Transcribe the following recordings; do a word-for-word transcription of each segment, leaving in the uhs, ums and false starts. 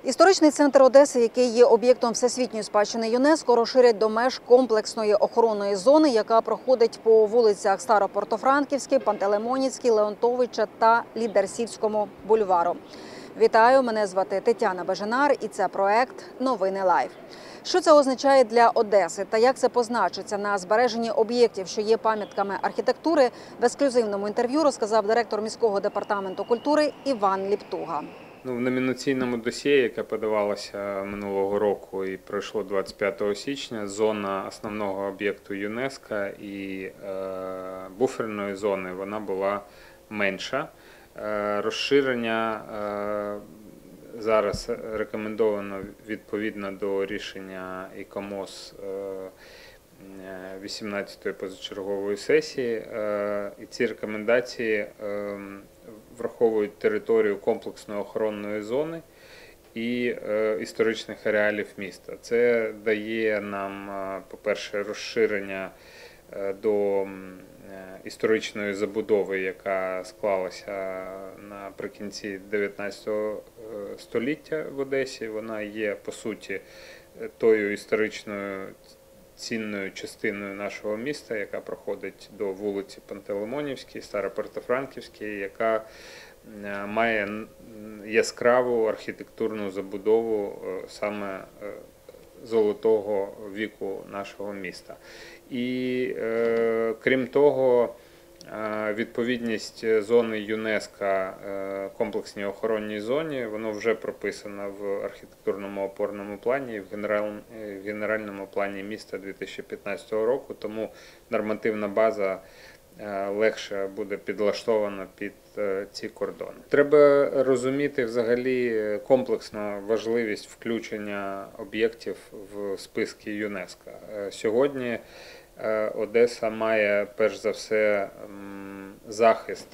Історичний центр Одеси, який є об'єктом всесвітньої спадщини ЮНЕСКО, розширять до меж комплексної охоронної зони, яка проходить по вулицях Старопортофранківській, Пантелеймонівській, Леонтовича та Лідерсівському бульвару. Вітаю, мене звати Тетяна Беженар і це проект «Новини Лайв». Що це означає для Одеси та як це позначиться на збереженні об'єктів, що є пам'ятками архітектури, в ексклюзивному інтерв'ю розказав директор міського департаменту культури Іван Ліптуга. Ну, в номінаційному досьє, яке подавалося минулого року і пройшло двадцять п'ятого січня, зона основного об'єкту ЮНЕСКО і е, буферної зони вона була менша. Е, розширення е, зараз рекомендовано відповідно до рішення ІКОМОС е, вісімнадцятої позачергової сесії. Е, і ці рекомендації е, враховують територію комплексної охоронної зони і е, історичних ареалів міста. Це дає нам, по-перше, розширення е, до е, історичної забудови, яка склалася наприкінці дев'ятнадцятого століття в Одесі. Вона є, по суті, тою історичною цінною частиною нашого міста, яка проходить до вулиці Пантелеймонівській, Старопортофранківській, яка має яскраву архітектурну забудову саме золотого віку нашого міста. І крім того, відповідність зони ЮНЕСКО комплексній охоронній зоні, воно вже прописано в архітектурному опорному плані і в генеральному плані міста дві тисячі п'ятнадцятого року, тому нормативна база легше буде підлаштована під ці кордони. Треба розуміти взагалі комплексно важливість включення об'єктів в списки ЮНЕСКО. Сьогодні Одеса має, перш за все, захист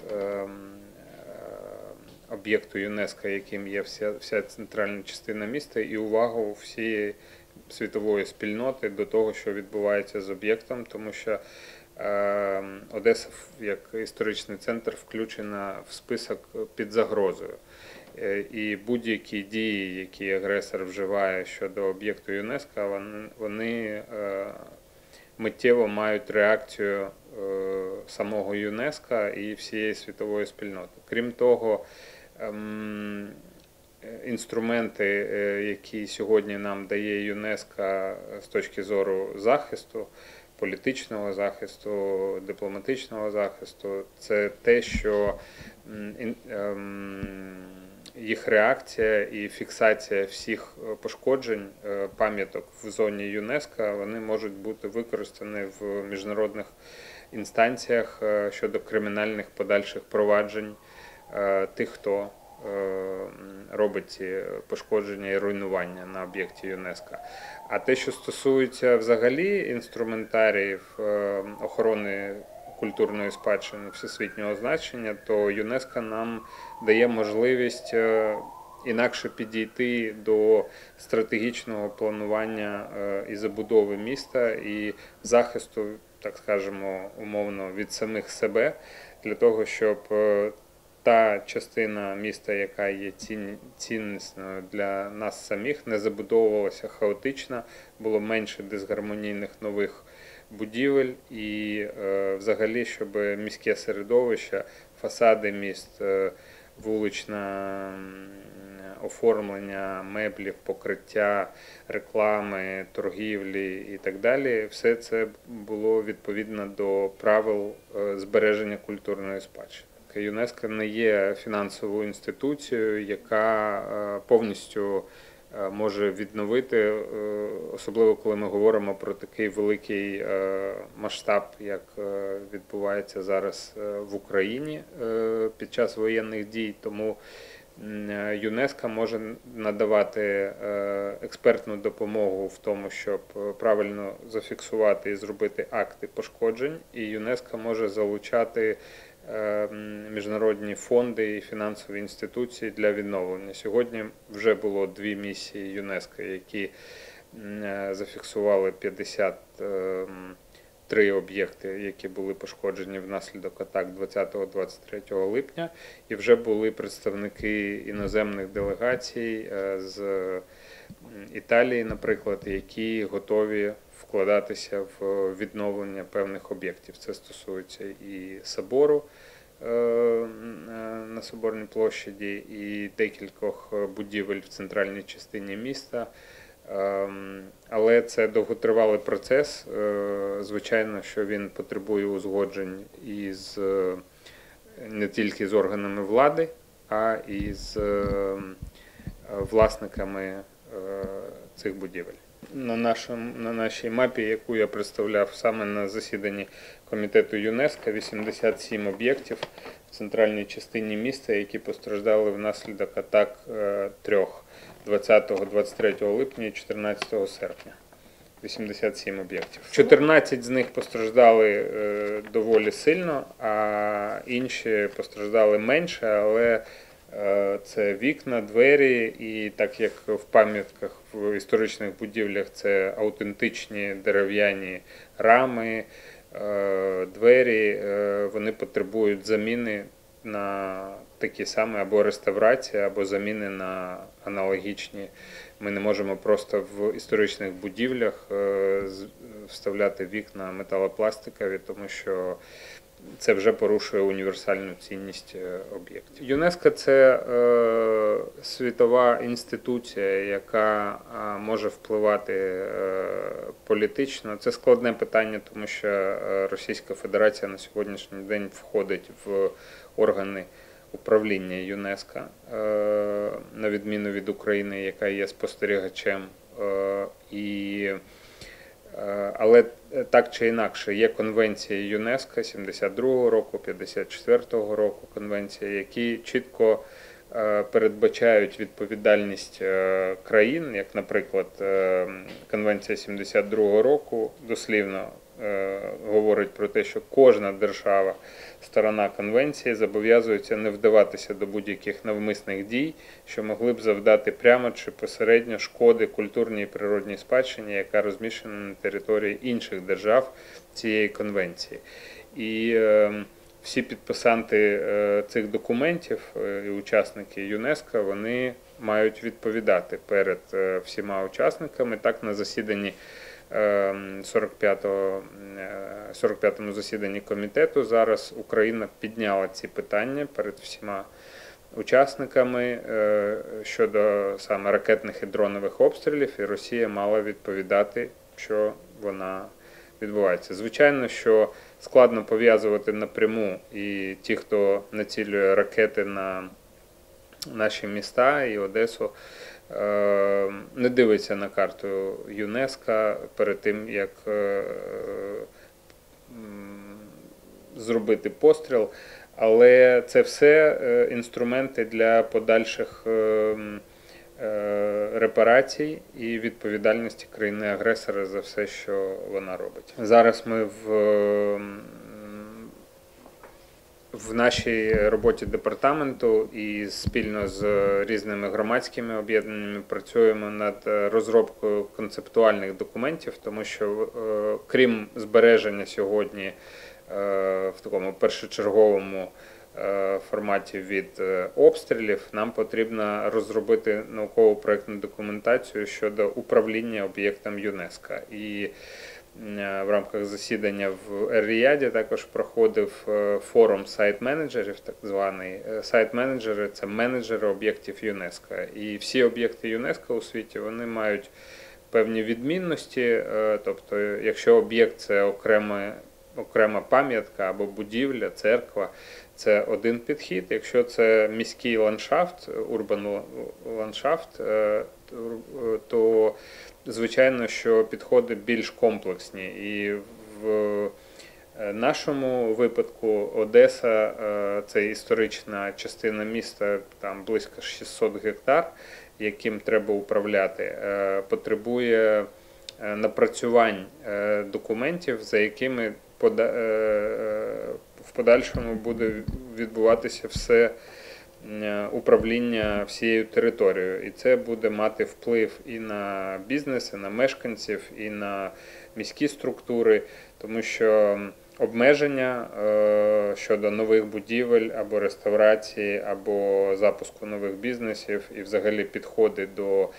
об'єкту ЮНЕСКО, яким є вся, вся центральна частина міста, і увагу всієї світової спільноти до того, що відбувається з об'єктом, тому що Одеса, як історичний центр, включена в список під загрозою. І будь-які дії, які агресор вживає щодо об'єкту ЮНЕСКО, вони, вони миттєво мають реакцію самого ЮНЕСКО і всієї світової спільноти. Крім того, інструменти, які сьогодні нам дає ЮНЕСКО з точки зору захисту, політичного захисту, дипломатичного захисту, це те, що їх реакція і фіксація всіх пошкоджень пам'яток в зоні ЮНЕСКО, вони можуть бути використані в міжнародних інстанціях щодо кримінальних подальших проваджень тих, хто робить ці пошкодження і руйнування на об'єкті ЮНЕСКО. А те, що стосується взагалі інструментаріїв охорони культурної спадщини всесвітнього значення, то ЮНЕСКО нам дає можливість інакше підійти до стратегічного планування і забудови міста, і захисту, так скажемо, умовно, від самих себе, для того, щоб та частина міста, яка є ціннісною для нас самих, не забудовувалася хаотично, було менше дисгармонійних нових будівель і взагалі, щоб міське середовище, фасади міст, вуличне оформлення меблів, покриття, реклами, торгівлі і так далі, все це було відповідно до правил збереження культурної спадщини. ЮНЕСКО не є фінансовою інституцією, яка повністю може відновити, особливо коли ми говоримо про такий великий масштаб, як відбувається зараз в Україні під час воєнних дій. Тому ЮНЕСКО може надавати експертну допомогу в тому, щоб правильно зафіксувати і зробити акти пошкоджень, і ЮНЕСКО може залучати міжнародні фонди і фінансові інституції для відновлення. Сьогодні вже було дві місії ЮНЕСКО, які зафіксували п'ятдесят три об'єкти, які були пошкоджені внаслідок атак двадцятого-двадцять третього липня, і вже були представники іноземних делегацій з Італії, наприклад, які готові вкладатися в відновлення певних об'єктів. Це стосується і собору на Соборній площаді, і декількох будівель в центральній частині міста. Але це довготривалий процес. Звичайно, що він потребує узгоджень із не тільки з органами влади, а і з власниками цих будівель. На, нашому, на нашій мапі, яку я представляв саме на засіданні комітету ЮНЕСКО, вісімдесят сім об'єктів в центральній частині міста, які постраждали внаслідок атак трьох – двадцятого-двадцять третього липня і чотирнадцятого серпня. вісімдесят сім об'єктів. чотирнадцять з них постраждали доволі сильно, а інші постраждали менше, але це вікна, двері, і так як в пам'ятках, в історичних будівлях це аутентичні дерев'яні рами, двері, вони потребують заміни на такі самі, або реставрації, або заміни на аналогічні. Ми не можемо просто в історичних будівлях вставляти вікна металопластикові, тому що це вже порушує універсальну цінність об'єктів. ЮНЕСКО – це е, світова інституція, яка е, може впливати е, політично. Це складне питання, тому що Російська Федерація на сьогоднішній день входить в органи управління ЮНЕСКО, е, на відміну від України, яка є спостерігачем. Е, і Але так чи інакше, є конвенції ЮНЕСКО сімдесят другого року, п'ятдесят четвертого року конвенції, які чітко передбачають відповідальність країн, як, наприклад, конвенція сімдесят другого року дослівно говорить про те, що кожна держава, сторона конвенції, зобов'язується не вдаватися до будь-яких навмисних дій, що могли б завдати прямо чи посередньо шкоди культурній і природній спадщині, яка розміщена на території інших держав цієї конвенції. І е, всі підписанти е, цих документів і учасники ЮНЕСКО, вони мають відповідати перед е, всіма учасниками. Так, на засіданні сорок п'ятому засіданні комітету зараз Україна підняла ці питання перед всіма учасниками щодо саме ракетних і дронових обстрілів, і Росія мала відповідати, що вона відбувається. Звичайно, що складно пов'язувати напряму і ті, хто націлює ракети на наші міста і Одесу, не дивиться на карту ЮНЕСКО перед тим, як зробити постріл, але це все інструменти для подальших репарацій і відповідальності країни-агресора за все, що вона робить. Зараз ми в В нашій роботі департаменту і спільно з різними громадськими об'єднаннями працюємо над розробкою концептуальних документів, тому що крім збереження сьогодні в такому першочерговому форматі від обстрілів, нам потрібно розробити науково-проєктну документацію щодо управління об'єктом ЮНЕСКО. І в рамках засідання в Ер-Ріяді також проходив форум сайт-менеджерів, так званий. Сайт-менеджери – це менеджери об'єктів ЮНЕСКО. І всі об'єкти ЮНЕСКО у світі, вони мають певні відмінності. Тобто, якщо об'єкт – це окрема, окрема пам'ятка або будівля, церква – це один підхід. Якщо це міський ландшафт, урбан ландшафт, то звичайно, що підходи більш комплексні. І в нашому випадку Одеса – це історична частина міста, там близько шістсот гектар, яким треба управляти, потребує напрацювань документів, за якими в подальшому буде відбуватися все управління всією територією. І це буде мати вплив і на бізнес, і на мешканців, і на міські структури, тому що обмеження щодо нових будівель або реставрації, або запуску нових бізнесів і взагалі підходи до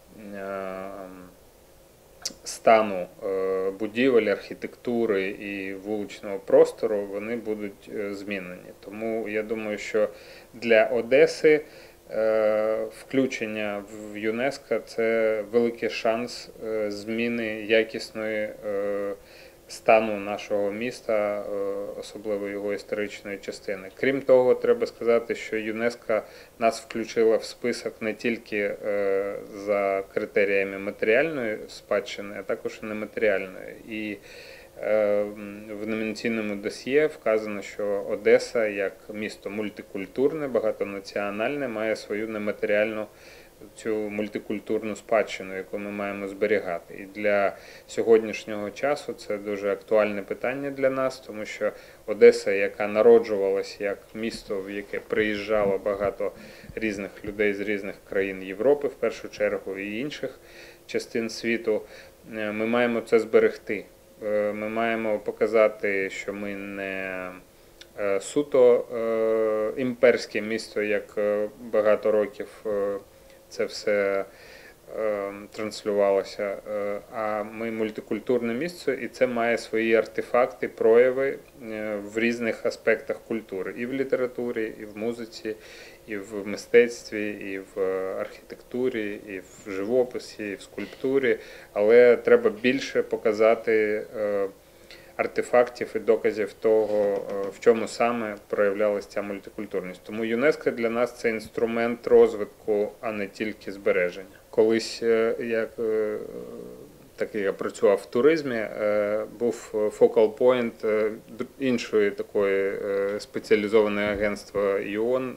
стану будівель, архітектури і вуличного простору, вони будуть змінені. Тому я думаю, що для Одеси включення в ЮНЕСКО – це великий шанс зміни якісної стану нашого міста, особливо його історичної частини. Крім того, треба сказати, що ЮНЕСКО нас включила в список не тільки за критеріями матеріальної спадщини, а також і нематеріальної. І в номінаційному досьє вказано, що Одеса як місто мультикультурне, багатонаціональне, має свою нематеріальну цю мультикультурну спадщину, яку ми маємо зберігати. І для сьогоднішнього часу це дуже актуальне питання для нас, тому що Одеса, яка народжувалась як місто, в яке приїжджало багато різних людей з різних країн Європи, в першу чергу, і інших частин світу, ми маємо це зберегти. Ми маємо показати, що ми не суто імперське місто, як багато років це все е, транслювалося, е, а ми мультикультурне місце, і це має свої артефакти, прояви е, в різних аспектах культури. І в літературі, і в музиці, і в мистецтві, і в архітектурі, і в живописі, і в скульптурі. Але треба більше показати е, артефактів і доказів того, в чому саме проявлялася ця мультикультурність. Тому ЮНЕСКО для нас – це інструмент розвитку, а не тільки збереження. Колись, як так я працював в туризмі, був focal point іншої такої спеціалізованої агентства ЮОН,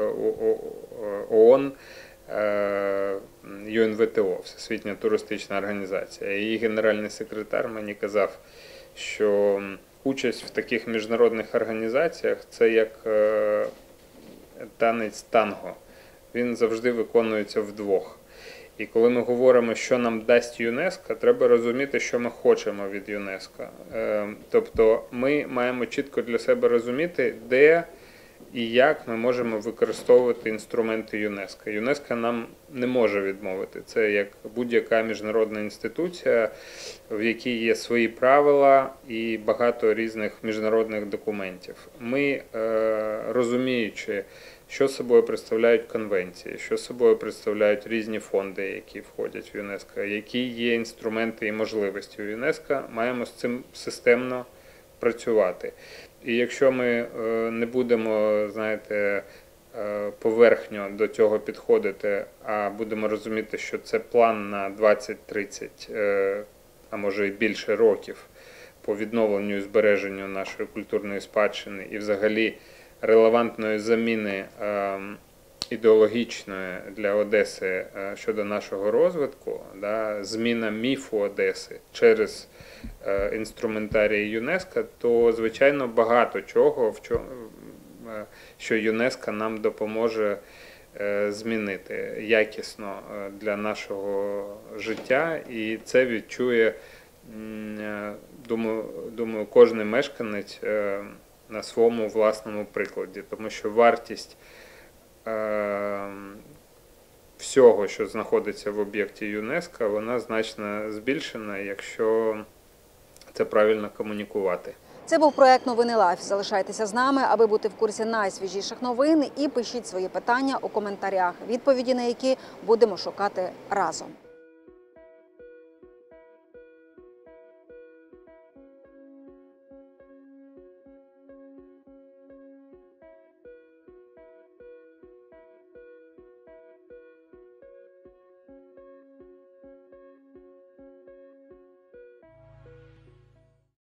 ООН, ю ен ве те о, Всесвітня туристична організація. Її генеральний секретар мені казав, що участь в таких міжнародних організаціях – це як танець танго. Він завжди виконується вдвох. І коли ми говоримо, що нам дасть ЮНЕСКО, треба розуміти, що ми хочемо від ЮНЕСКО. Тобто ми маємо чітко для себе розуміти, де і як ми можемо використовувати інструменти ЮНЕСКО. ЮНЕСКО нам не може відмовити. Це як будь-яка міжнародна інституція, в якій є свої правила і багато різних міжнародних документів. Ми, розуміючи, що собою представляють конвенції, що собою представляють різні фонди, які входять в ЮНЕСКО, які є інструменти і можливості у ЮНЕСКО, маємо з цим системно працювати. І якщо ми не будемо, знаєте, поверхньо до цього підходити, а будемо розуміти, що це план на двадцять-тридцять, а може і більше років по відновленню і збереженню нашої культурної спадщини і взагалі релевантної заміни ідеологічної для Одеси щодо нашого розвитку, да, зміна міфу Одеси через інструментарій ЮНЕСКО, то, звичайно, багато чого, в чому, що ЮНЕСКО нам допоможе змінити якісно для нашого життя, і це відчує, думаю, думаю, кожен мешканець на своєму власному прикладі, тому що вартість всього, що знаходиться в об'єкті ЮНЕСКО, вона значно збільшена, якщо це правильно комунікувати. Це був проект «Новини Лайф». Залишайтеся з нами, аби бути в курсі найсвіжіших новин, і пишіть свої питання у коментарях, відповіді на які будемо шукати разом.